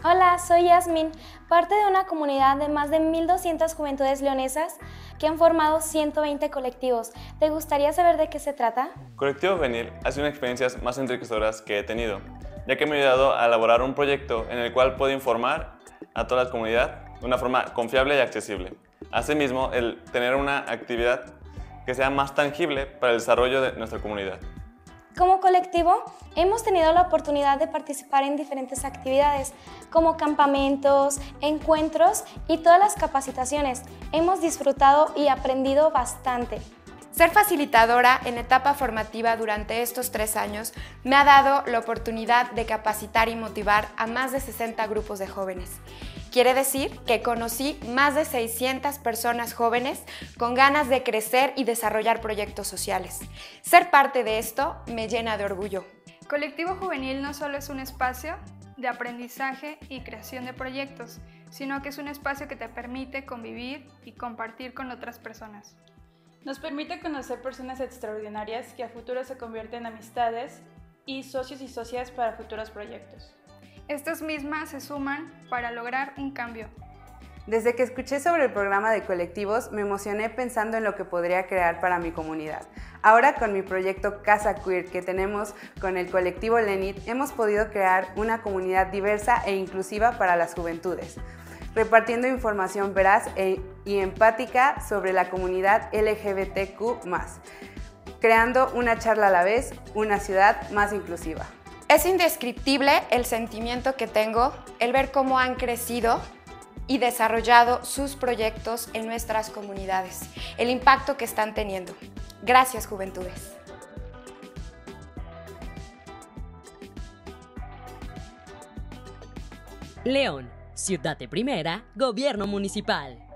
Hola, soy Yasmin, parte de una comunidad de más de 1.200 juventudes leonesas que han formado 120 colectivos. ¿Te gustaría saber de qué se trata? Colectivo Juvenil ha sido una de las experiencias más enriquecedoras que he tenido, ya que me ha ayudado a elaborar un proyecto en el cual puedo informar a toda la comunidad de una forma confiable y accesible. Asimismo, el tener una actividad que sea más tangible para el desarrollo de nuestra comunidad. Como colectivo, hemos tenido la oportunidad de participar en diferentes actividades, como campamentos, encuentros y todas las capacitaciones. Hemos disfrutado y aprendido bastante. Ser facilitadora en etapa formativa durante estos 3 años me ha dado la oportunidad de capacitar y motivar a más de 60 grupos de jóvenes. Quiere decir que conocí más de 600 personas jóvenes con ganas de crecer y desarrollar proyectos sociales. Ser parte de esto me llena de orgullo. Colectivo Juvenil no solo es un espacio de aprendizaje y creación de proyectos, sino que es un espacio que te permite convivir y compartir con otras personas. Nos permite conocer personas extraordinarias que a futuro se convierten en amistades y socios y socias para futuros proyectos. Estas mismas se suman para lograr un cambio. Desde que escuché sobre el programa de colectivos, me emocioné pensando en lo que podría crear para mi comunidad. Ahora con mi proyecto Casa Queer que tenemos con el colectivo Lenit, hemos podido crear una comunidad diversa e inclusiva para las juventudes, repartiendo información veraz y empática sobre la comunidad LGBTQ+, creando una charla a la vez, una ciudad más inclusiva. Es indescriptible el sentimiento que tengo, el ver cómo han crecido y desarrollado sus proyectos en nuestras comunidades, el impacto que están teniendo. Gracias, juventudes. León, ciudad de primera, gobierno municipal.